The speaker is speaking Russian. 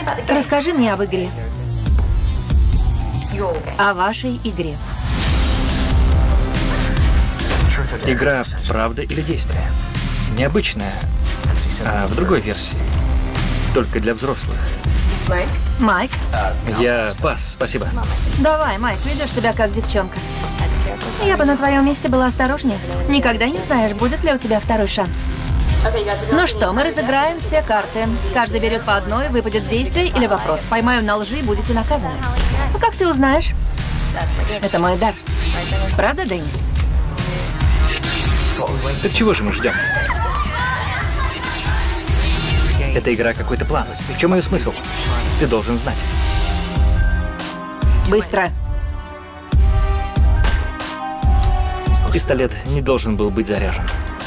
Расскажи мне об игре. О вашей игре. Игра «Правда или действие». Необычная, а в другой версии. Только для взрослых. Майк? Я пас, спасибо. Давай, Майк, ведешь себя как девчонка. Я бы на твоем месте была осторожнее. Никогда не знаешь, будет ли у тебя второй шанс. Ну что, мы разыграем все карты. Каждый берет по одной, выпадет действие или вопрос. Поймаю на лжи, будете наказаны. Ну как ты узнаешь? Это мой дар. Правда, Деннис? Так чего же мы ждем? Эта игра какой-то план. В чем ее смысл? Ты должен знать. Быстро. Пистолет не должен был быть заряжен.